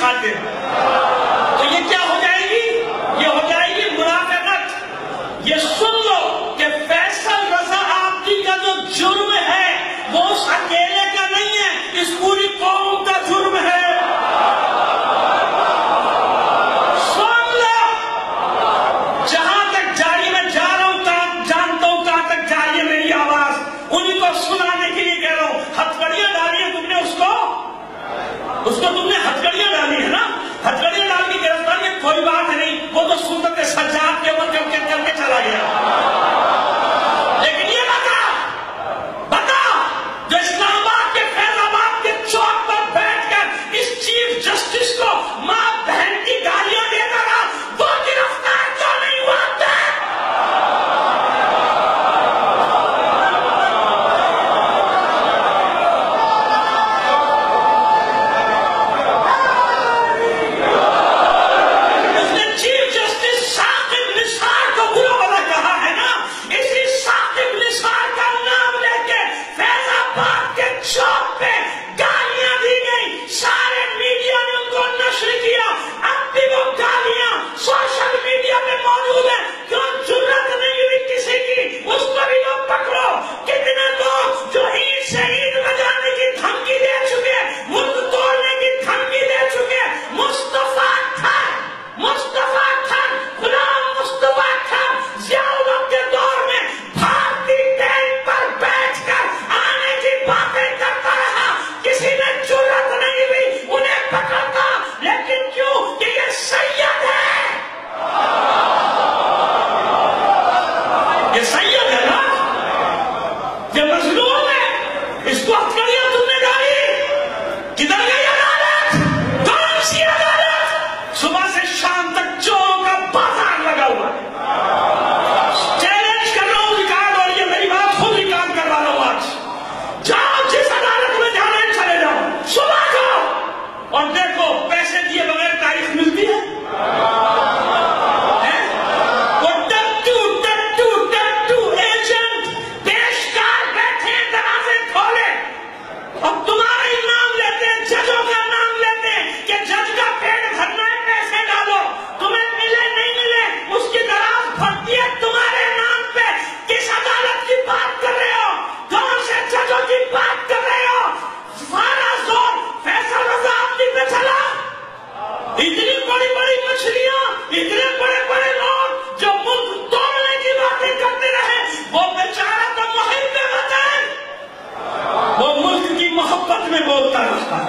خاطر. تو یہ کیا ہو جائے گی؟ یہ ہو جائے گی منافقت. یہ سن لو کہ فیصل رضا عابدی کا جو جرم ہے وہ اس اکیلے کا نہیں ہے، اس پوری قوم کا جرم ہے. سن لو، جہاں تک جاری میں جا رہا ہوں جانتا ہوں کہاں تک جاری ہے میری آواز، انہیں کو سنانے کے لیے کہہ رہا ہوں. ہتھکڑیاں ڈالی ہیں تم نے اس کو تم نے ہتھکڑیاں ڈالی ہے نا، ہتھکڑیاں ڈال کی گرفتاری ہے، کوئی بات نہیں، وہ تو سنت سجاد کے اوپر چل کے چلا گیا. لیکن یہ بتا جو اسلام آباد کے فیض آباد کے چوک پر بیٹھ کر اس چیف جسٹس کو ماں بہن کی گالیاں دیتا تھا، وہ گرفتار کیوں نہیں ہوا؟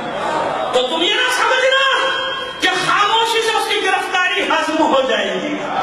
تو تم یہ نہ سمجھنا کہ خاموشی سے اس کی گرفتاری ہضم ہو جائے گی.